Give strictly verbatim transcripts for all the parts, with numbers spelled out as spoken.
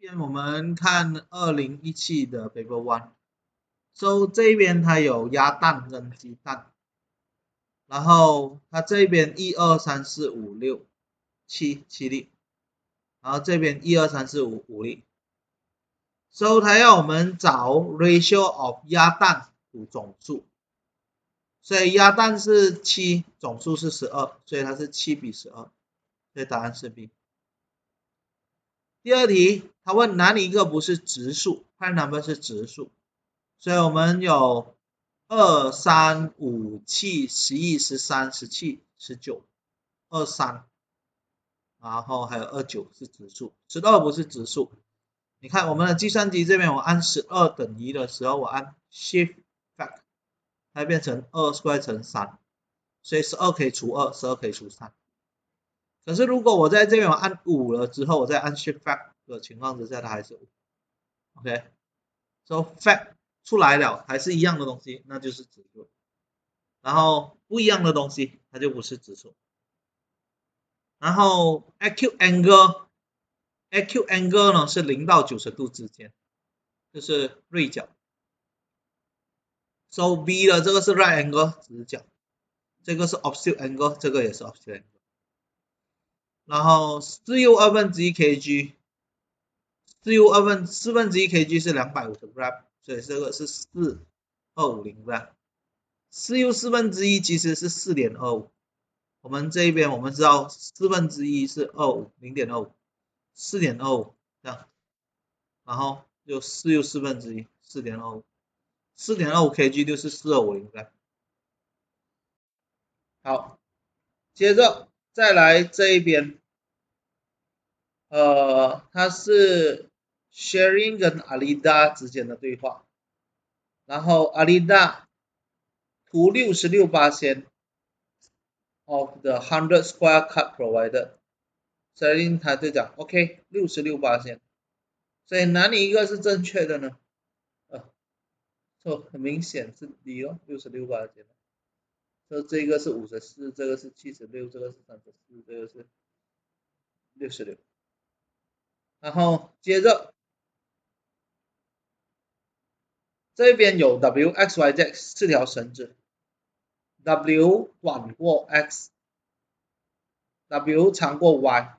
边我们看二零一七的 Paper One，so 这边它有鸭蛋跟鸡蛋，然后它这边一二三四五六七七粒，然后这边一二三四五五粒。So 它要我们找 ratio of 鸭蛋to 总数，所以鸭蛋是七，总数是十二，所以它是七比十二，所以答案是 B。第二题，他问哪里一个不是质数 ？prime number 是质数，所以我们有二、三、五、七、十一、十三、十七、十九、二三，然后还有二九是质数，十二不是质数。你看我们的计算机这边，我按十二等于的时候，我按 Shift Fact， 它变成二 square 乘三，所以十二可以除二，十二可以除三。可是如果我在这边我按五了之后，我再按 Shift Fact 的情况之下，它还是五。OK，so fact 出来了，还是一样的东西，那就是质数。然后不一样的东西，它就不是质数。然后 acute angle，acute angle 呢是零到九十度之间，就是锐角。So B 的这个是 right angle 直角，这个是 obtuse angle， 这个也是 obtuse angle。然后四 U 二分之一 kg， 四 U 二分四分之一 kg 是两百五十 gram， 所以这个是四千二百五十 gram。四 U 四分之一其实是 四点二五， 我们这一边我们知道四分之一是二十五 零点二五， 四点二五 这样，然后就四 U 四分之一 四点二五， 四点二五 kg 就是四千二百五十 gram。好，接着再来这一边，呃，它是 Sharing 跟 Alida 之间的对话，然后 Alida 图 百分之六十六 of the one hundred square cut provided， Sharing 他就讲 OK 百分之六十六， 所以哪里一个是正确的呢？呃，就很明显是 D 哦 ，百分之六十六。说这个是五十四，这个是七十六，这个是三十四，这个是六十六。然后接着这边有 W X Y Z 四条绳子 ，W 短过 X，W 长过 Y，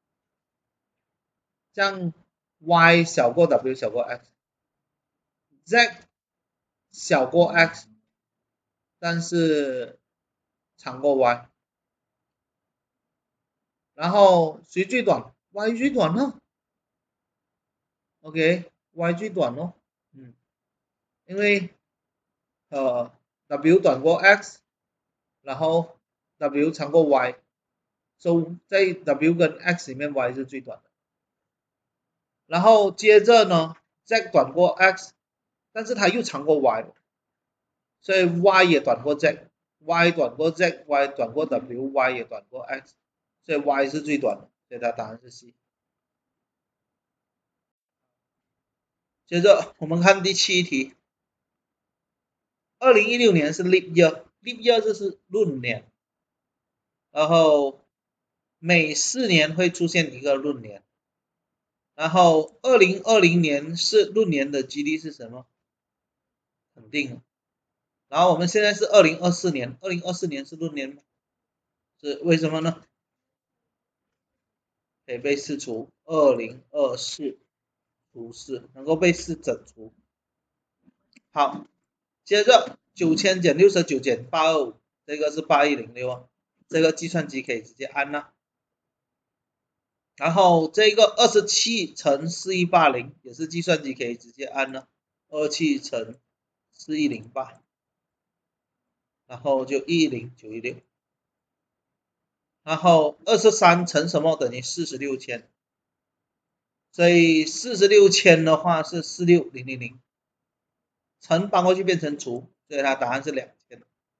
这样 Y 小过 W 小过 X，Z 小过 X， 但是长过 Y， 然后谁最短 ？Y 最短呢 ？OK，Y 最短哦，嗯，因为呃 W 短过 X， 然后 W 长过 Y， 所以在 W 跟 X 里面 Y 是最短的。然后接着呢 ，Z 短过 X， 但是它又长过 Y， 所以 Y 也短过 Z，Y 短过 Z，Y 短过 W，Y 也短过 X， 所以 Y 是最短的，所以它答案是 C。接着我们看第七题，二零一六年是 Leap Year，Leap Year 就是闰年，然后每四年会出现一个闰年，然后二零二零年是闰年的几率是什么？肯定。然后我们现在是二零二四年，二零二四年是闰年吗？是为什么呢？可以被四除，二零二四除四，能够被四整除。好，接着九千减六十九减八百二十五，这个是八一零六啊，这个计算机可以直接按了。然后这个二十七乘四一八零也是计算机可以直接按了，二十七乘四一零八，然后就一零九一六。然后二十三乘什么等于四十六千，所以四十六千的话是四六零零零，乘搬过去变成除，所以它答案是两千。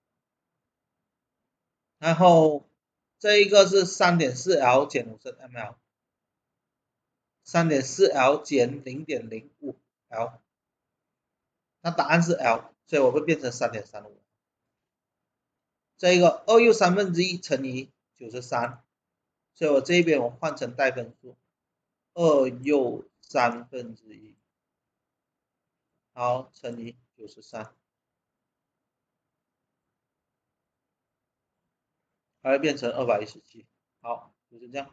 然后这一个是 三点四 L 减 五十 ml， 三点四 L 减 零点零五 L， 那答案是 L， 所以我会变成 三点三五。这一个二又三分之一乘以九十三，所以我这边我换成带分数，二又三分之一，好，乘以九十三，它会变成二百一十七。好，就是这样。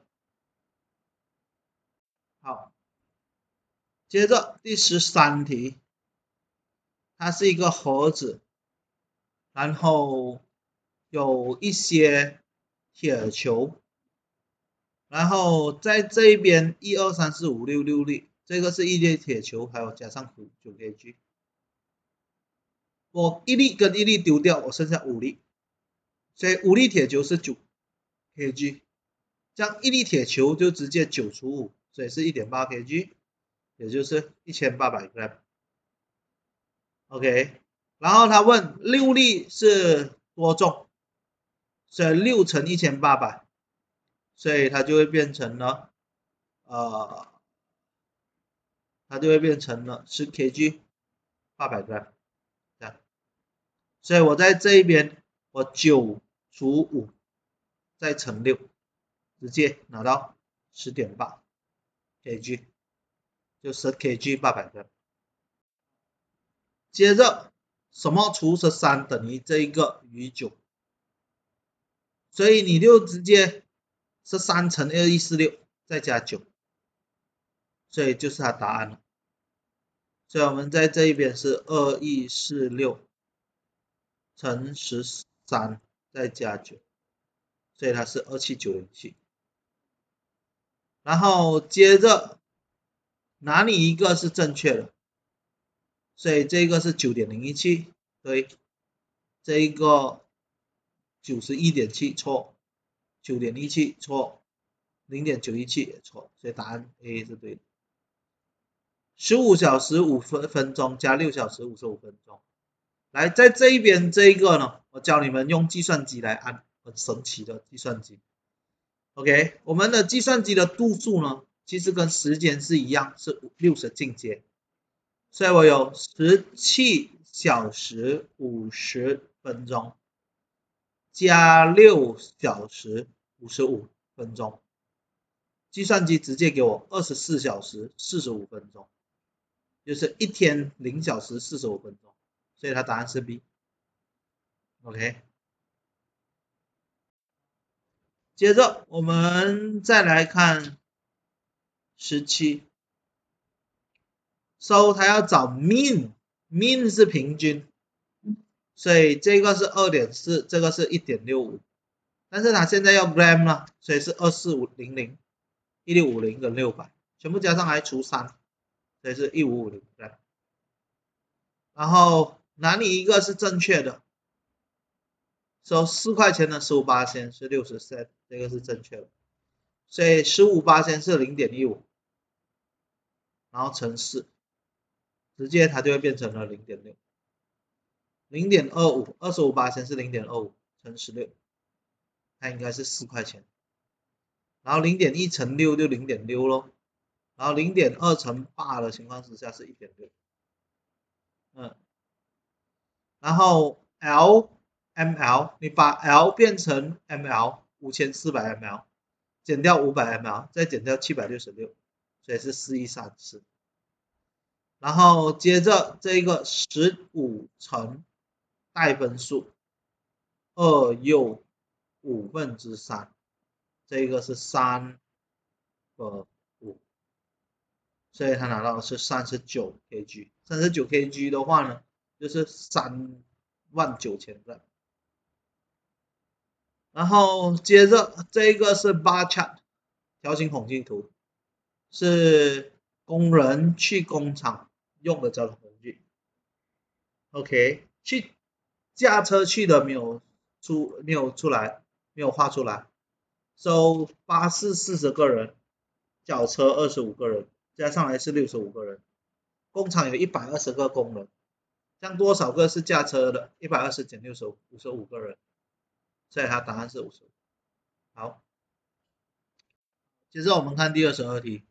好，接着第十三题，它是一个盒子，然后有一些铁球，然后在这一边一二三四五六六粒，这个是一粒铁球，还有加上九 kg。我一粒跟一粒丢掉，我剩下五粒，所以五粒铁球是九 kg， 这样一粒铁球就直接九除五，所以是 一点八 kg， 也就是一千八百 gram。OK， 然后他问六粒是多重，所以六乘一千八百，所以它就会变成了呃，它就会变成了十 kg， 八百 gram。这样，所以我在这一边我九除五再乘六，直接拿到 十点八 kg， 就十 kg 八百 gram。接着什么除十三等于这一个余九，所以你就直接十三乘二一四六再加九，所以就是它答案了。所以我们在这一边是二一四六乘十三再加九，所以它是二七九零七。然后接着哪里一个是正确的？所以这个是 九点零一七， 对，这一个 九十一点七 错， 九点一七 错， 零点九一七 也错，所以答案 A 是对的。十五小时五分钟加六小时五十五分钟。来，在这一边这一个呢，我教你们用计算机来按，很神奇的计算机。OK， 我们的计算机的度数呢，其实跟时间是一样，是六十进阶。所以我有十七小时五十分钟加六小时五十五分钟，计算机直接给我二十四小时四十五分钟，就是一天零小时四十五分钟，所以它答案是 B。OK， 接着我们再来看十七。So 它要找 mean， mean 是平均，所以这个是 二点四， 这个是 一点六五， 但是它现在要 gram 了，所以是二四五零零、一六五零跟六百，全部加上来除三，所以是一五五零 gram。然后哪里一个是正确的？说四块钱的十五巴仙是六十 cent， 这个是正确的，所以十五巴仙是 零点一五， 然后乘四，直接它就会变成了 零点六， 零点二五， 二十五巴仙是 零点二五 乘十六，它应该是四块钱，然后 零点一 乘六就 零点六 咯，然后 零点二 乘八的情况之下是 一点六， 嗯，然后 L ml 你把 L 变成 ml， 五千四百 ml 减掉五百 ml 再减掉七百六十六，所以是四一三四。然后接着这个十五乘带分数二又五分之三，这个是三个五，所以他拿到的是 三十九 kg， 三十九 kg 的话呢，就是三万九千个。然后接着这个是 bar chart 条形统计图，是工人去工厂用的交通工具。OK， 去驾车去的没有出没有出来，没有画出来。So 巴士四十个人，脚车二十五个人，加上来是六十五个人。工厂有一百二十个工人，这样多少个是驾车的？一百二十减六十五，五十五个人，所以它答案是五十五。好，接着我们看第二十二题，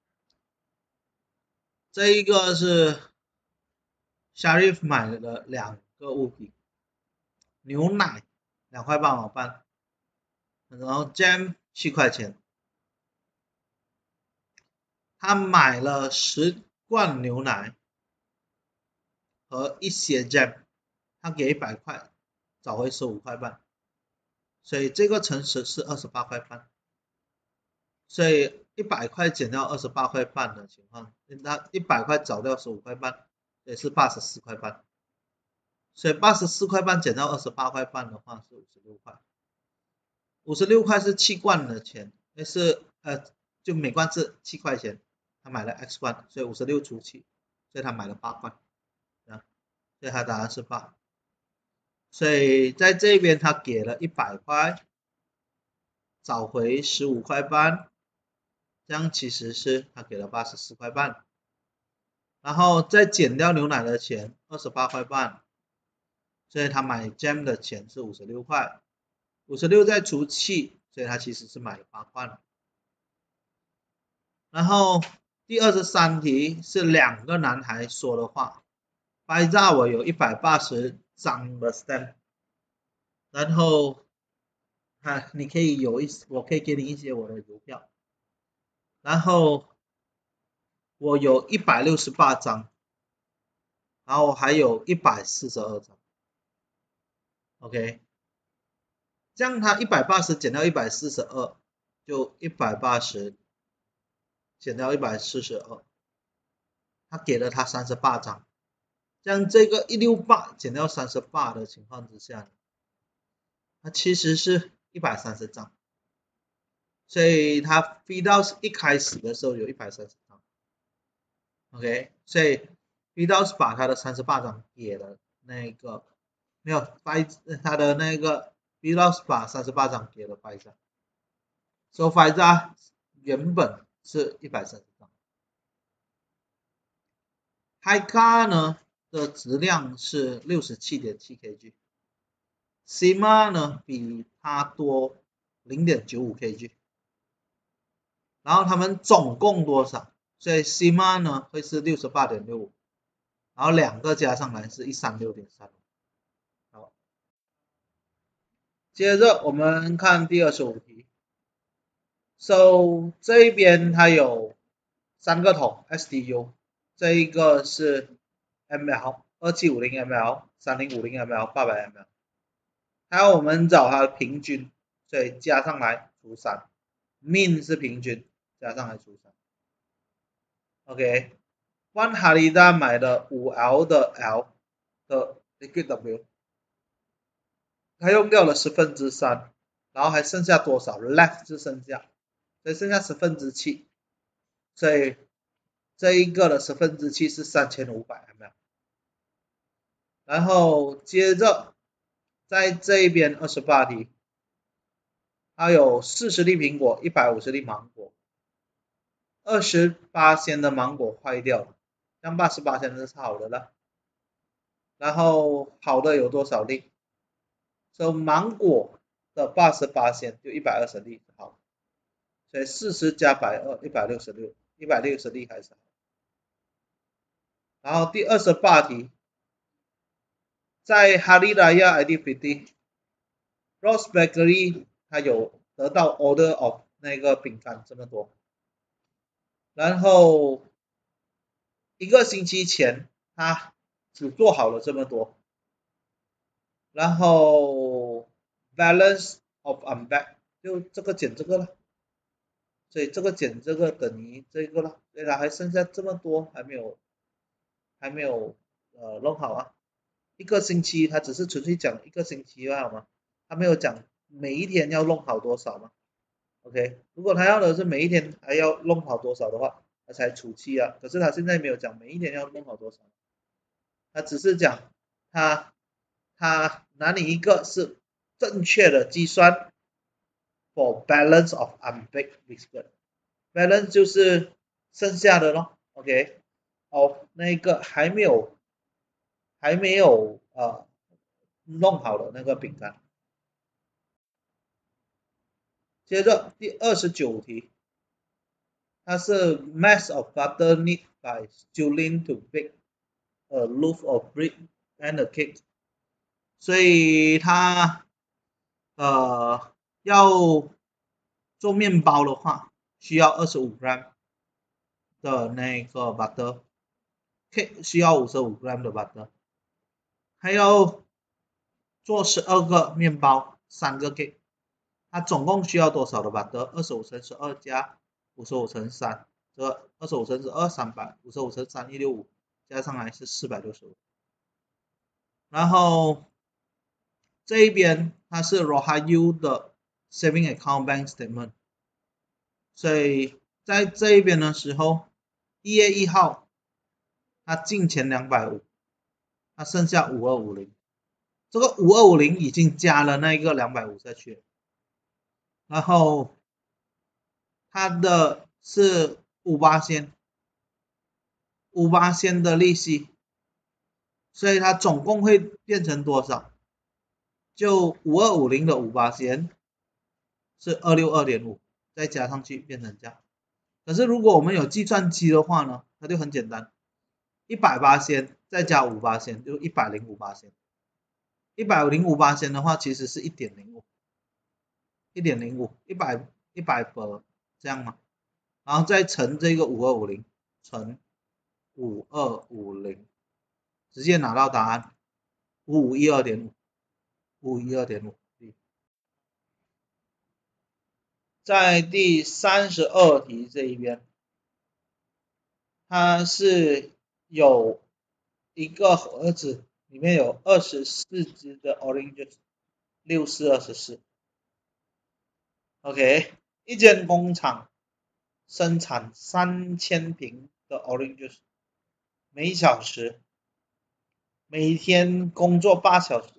这一个是 Sharif 买了两个物品，牛奶两块八毛半，然后 jam 七块钱。 他买了十罐牛奶和一些 jam， 他给一百块，找回十五块半，所以这个乘十是二十八块半，所以一百块减掉二十八块半的情况，那一百块找掉十五块半，也是八十四块半，所以八十四块半减到二十八块半的话是五十六块，五十六块是七罐的钱，那是呃就每罐是七块钱，他买了 X 罐，所以五十六除七，所以他买了八罐，啊，所以他答案是八，所以在这边他给了一百块，找回十五块半，这样其实是他给了八十四块半，然后再减掉牛奶的钱二十八块半，所以他买 jam 的钱是五十六块，五十六再除七，所以他其实是买了八罐。然后第二十三题是两个男孩说的话，拍照我有一百八十张的 stamp， 然后啊你可以有一我可以给你一些我的邮票，然后我有一百六十八张，然后还有一百四十二张 ，OK， 这样它一百八十减掉一百四十二，就一百八十减掉一百四十二，他给了他三十八张，这样这个一百六十八减掉三十八的情况之下，它其实是一百三十张，所以他 feed out 一开始的时候有一百三十张 ，OK， 所以 feed out 把他的三十八张给了那个没有他的那个 feed out 把三十八张给了 Faizah， 所以 Faizah 原本是一百三十张。Haikal 呢的质量是 六十七点七 kg，Sima 呢比它多 零点九五 kg， 然后他们总共多少？所以 Sima 呢会是 六十八点六五， 然后两个加上来是 一百三十六点三。好，接着我们看第二十五题。So 这一边它有三个桶 S D U， 这一个是 ml 二七五零 ml、三零五零 ml、八百 ml， 还有我们找它的平均，所以加上来除三 ，mean 是平均，加上来除三。OK， Wan Harida 买了 五 L 的 L 的 liquid W， 他用掉了十分之三，然后还剩下多少 ？left 是剩下，所以剩下十分之七，所以这一个的十分之七是三千五百 ml。然后接着在这一边二十八题，它有四十粒苹果，一百五十粒芒果，二十八仙的芒果坏掉了，这样八十八仙是好的了。然后好的有多少粒？所以芒果的八十八仙就一百二十粒好，所以四十加百二，一百六十六，一百六十粒还是好。然后第二十八题，在哈利拉亚 I D fifty Ross Bakery 它有得到 order of 那个饼干这么多，然后一个星期前它只做好了这么多，然后 balance of unpack 就这个减这个了，所以这个减这个等于这个了，所以它还剩下这么多还没有还没有呃弄好啊。一个星期它只是纯粹讲一个星期好吗？它没有讲每一天要弄好多少嘛。OK， 如果他要的是每一天还要弄好多少的话，他才除七啊。可是他现在没有讲每一天要弄好多少，他只是讲他他哪里一个是正确的计算 for balance of unbaked biscuit。balance 就是剩下的咯 ，OK， of 那个还没有还没有呃弄好的那个饼干。接着第二十九题，它是 mass of butter need by Julien to bake a loaf of bread and a cake， 所以它呃要做面包的话需要二十五 gram， 的那个 butter，cake 需要五十五 gram 的 butter， 还有做十二个面包，三个 cake， 它总共需要多少的 butter？ 二十五乘十二加五十五乘三，这个二十五乘十二三百，五十五乘三一百六十五，加上来是四百六十五。然后这一边它是 Rohayu 的 Saving Account Bank Statement， 所以在这一边的时候，一月一号它进钱两百五十，它剩下五二五零，这个五二五零已经加了那个两百五十下去，然后它的是五八仙，五八仙的利息，所以它总共会变成多少？就五二五零的五八仙是二六二点五，再加上去变成这样。可是如果我们有计算机的话呢，它就很简单，一百八仙再加五八仙就一百零五八仙，一百零五八仙的话其实是一点零五，一点零五，一百一百百这样嘛，然后再乘这个五二五零乘五二五零，直接拿到答案五五一二点五，五五一二点五。在第三十二题这一边，它是有一个盒子，里面有二十四只的 orange， 六四二十四。OK， 一间工厂生产三千瓶的 orange， 每小时，每天工作八小时，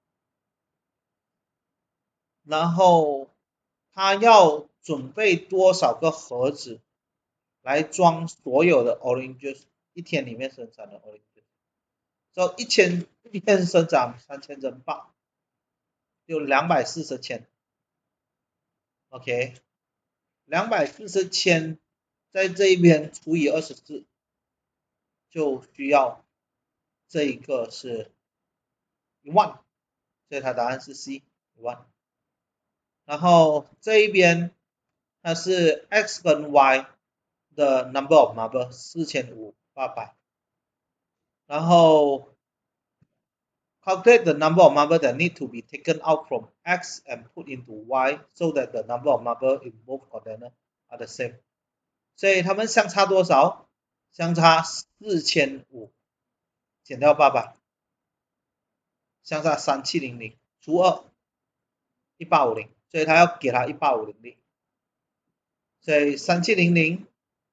然后他要准备多少个盒子来装所有的 orange juice， 一天里面生产的 orange juice， 就一千一天生产三千人磅，就两百四十千 ，OK， 两百四十千在这一边除以二十四，就需要这一个是一万，所以它答案是 C， 一万。然后这一边它是 X 跟 Y 的 number of marble 四千五百八百，然后 calculate the number of marble that need to be taken out from X and put into Y so that the number of marble in both containers are the same。所以它们相差多少？相差四千五减掉八百，相差三七零零除二一八五零，所以它要给它一八五零零。所以三七零零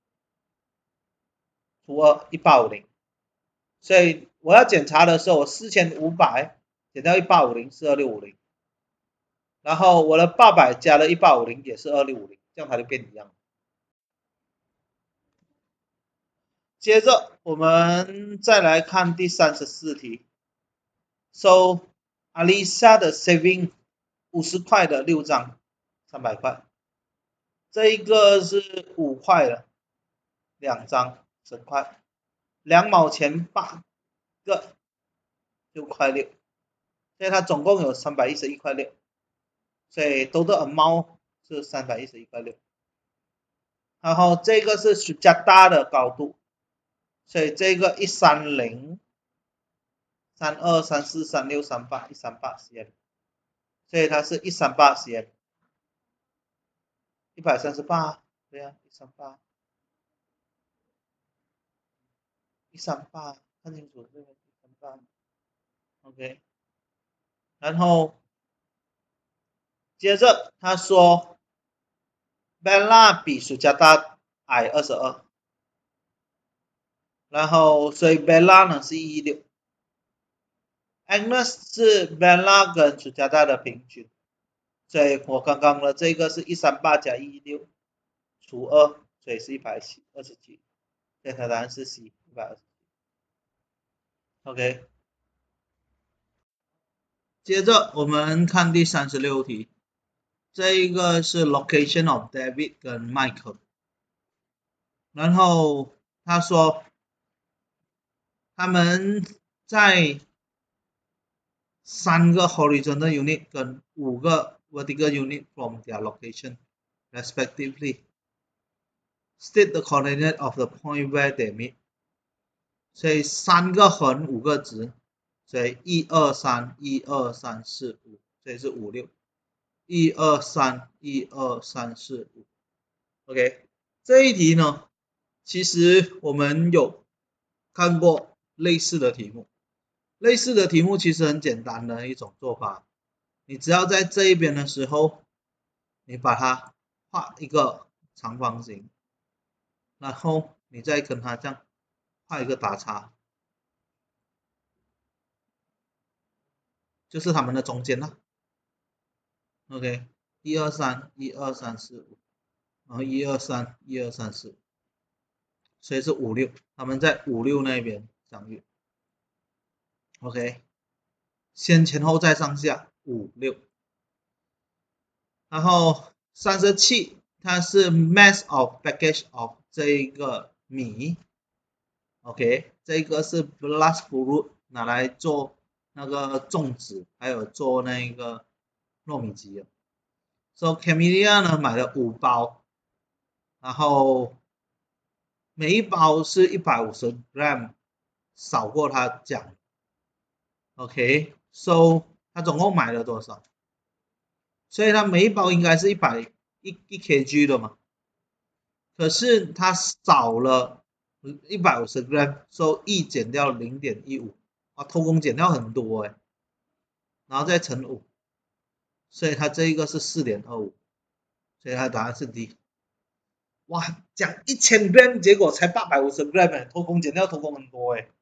除二一八五零，所以我要检查的时候，我四千五百减掉一八五零是二六五零，然后我的八百加了一八五零也是二六五零，这样它就变一样。接着我们再来看第三十四题。So Alisa 的 saving 五十块的六张，三百块。这一个是五块的两张，十块。两毛钱八个，六块六。所以它总共有三百一十一块六。所以 total amount 是三百一十一块六。然后这个是苏加达的高度，所以这个一三零、三二、三四、三六、三八、一三八 cm， 所以它是一三八 cm， 一百三十八，对啊，一三八，一三八，看清楚这个一三八 ，OK。然后接着他说 ，Bella 比苏加达矮二十二，然后所以 Bella 呢是一一六。Agnes 是 Bella 跟苏加达的平均，所以我刚刚的这个是一三八加一一六除二，所以是一百二十七，所以它答案是 C， 一百二十七。OK， 接着我们看第三十六题，这一个是 location of David 跟 Michael， 然后他说他们在三个 horizontal unit 跟五个 vertical unit from their location respectively。 state the coordinate of the point where they meet。所以三个横五个直，所以一二三一二三四五，所以是五六，一二三一二三四五。OK， 这一题呢，其实我们有看过类似的题目，类似的题目其实很简单的一种做法，你只要在这一边的时候，你把它画一个长方形，然后你再跟它这样画一个打叉，就是它们的中间了。OK， 一二三一二三四五，然后一二三一二三四，所以是五六，他们在五六那边相遇。OK， 先前后再上下五六，然后三十七它是 mass of package of 这一个米 ，OK， 这个是 plus fruit 拿来做那个粽子，还有做那个糯米鸡的。So Camellia 呢买了五包，然后每一包是一百五十 gram， 少过他讲 ，OK， so 他总共买了多少？所以他每一包应该是一百一一 kg 的嘛，可是他少了一百五十 gram，so 一减掉零点一五，啊，偷工减料很多哎，然后再乘五，所以他这一个是 四点二五， 所以他答案是 D。哇，讲一千 gram， 结果才八百五十 gram， 哎，偷工减料偷工很多哎。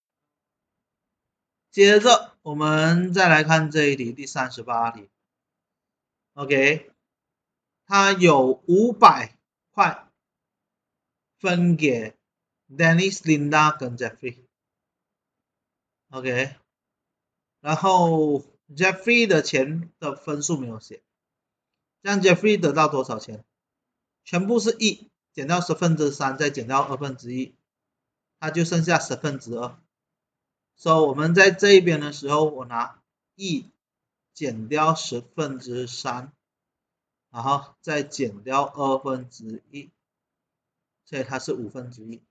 接着我们再来看这一题，第三十八题。OK， 它有五百块分给 Dennis、Linda 跟 Jeffrey。OK， 然后 Jeffrey 的钱的分数没有写，这样 Jeffrey 得到多少钱？全部是一，减掉十分之三，再减掉二分之一，它就剩下十分之二。所以我们在这一边的时候，我拿一减掉十分之三，然后再减掉二分之一，所以它是五分之一，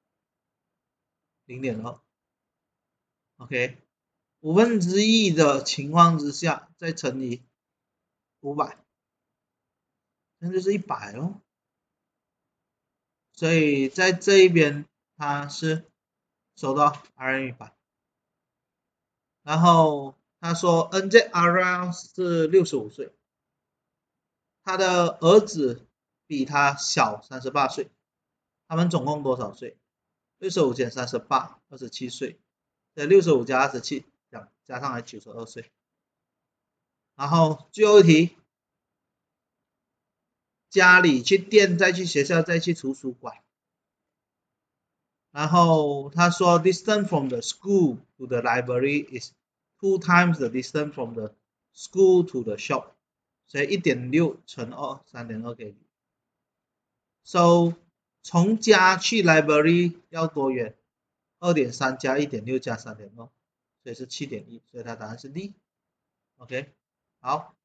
零点二。OK， 五分之一的情况之下，再乘以五百，那就是一百咯。所以在这一边它是收到 R M 一百。然后他说 N J R 是六十五岁，他的儿子比他小三十八岁，他们总共多少岁？六十五减三十八，二十七岁，对，六十五加二十七，加上来九十二岁。然后最后一题，家里去店，再去学校，再去图书馆。然后他说 distance from the school to the library is two times the distance from the school to the shop， 所以 一点六 乘二， 三点二 给你。So 从家去 library 要多远？ 二点三 加 一点六 加 三点二， 所以是 七点一， 所以它答案是 D。OK， 好。